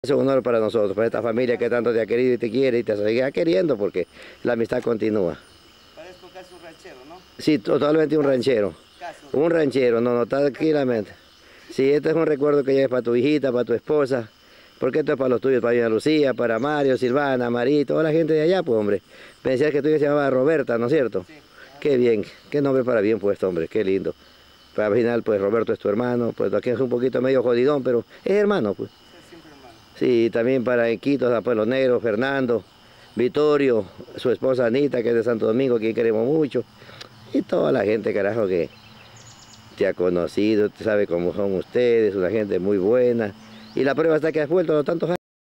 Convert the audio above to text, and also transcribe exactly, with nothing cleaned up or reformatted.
Es un honor para nosotros, para esta familia que tanto te ha querido y te quiere y te seguirá queriendo porque la amistad continúa. Parezco casi un ranchero, ¿no? Sí, totalmente un ranchero. Casi. Un ranchero, no, no, tranquilamente. Sí, este es un recuerdo que lleves para tu hijita, para tu esposa, porque esto es para los tuyos, para Doña Lucía, para Mario, Silvana, Marí, toda la gente de allá, pues, hombre. Me decías que tu hija se llamaba Roberta, ¿no es cierto? Sí. Qué bien, qué nombre para bien puesto, hombre, qué lindo. Para al final, pues, Roberto es tu hermano, pues, aquí es un poquito medio jodidón, pero es hermano, pues. Es siempre hermano. Sí, también para Iquitos, pues, los negros, Fernando, Vittorio, su esposa Anita, que es de Santo Domingo, que queremos mucho. Y toda la gente, carajo, que te ha conocido, te sabe cómo son ustedes, una gente muy buena. Y la prueba está que has vuelto a los tantos años.